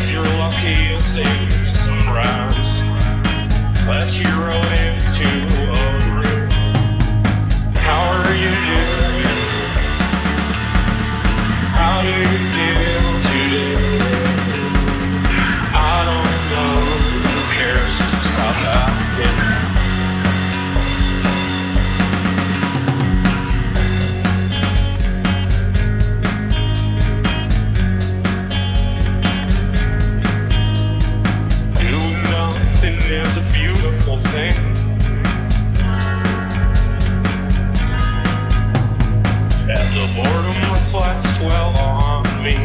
If you're lucky, you'll see sunrise that you rode into a room. How are you doing? How do you feel today? I don't know. Who cares? Stop asking. Is a beautiful thing. And the boredom reflects well on me.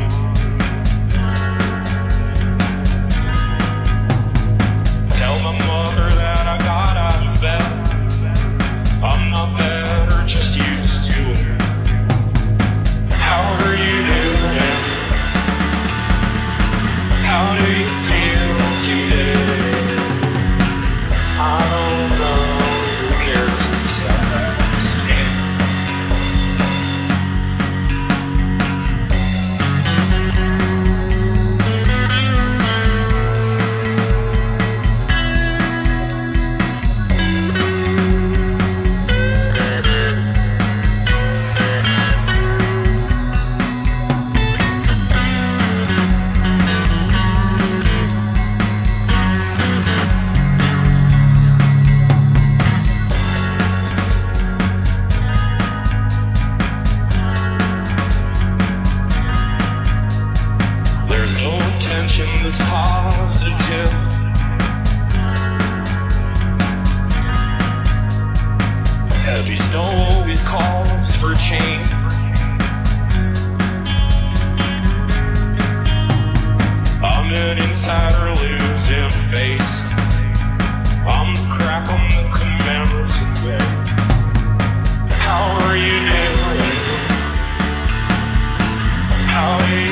Tell my mother that I got out of bed. I'm not better, just used to it. How are you doing? How do you feel today? I don't know, who cares? That's positive. Heavy snow always calls for change. I'm an insider losing face. I'm the crack on the commemorative way. How are you doing? How are you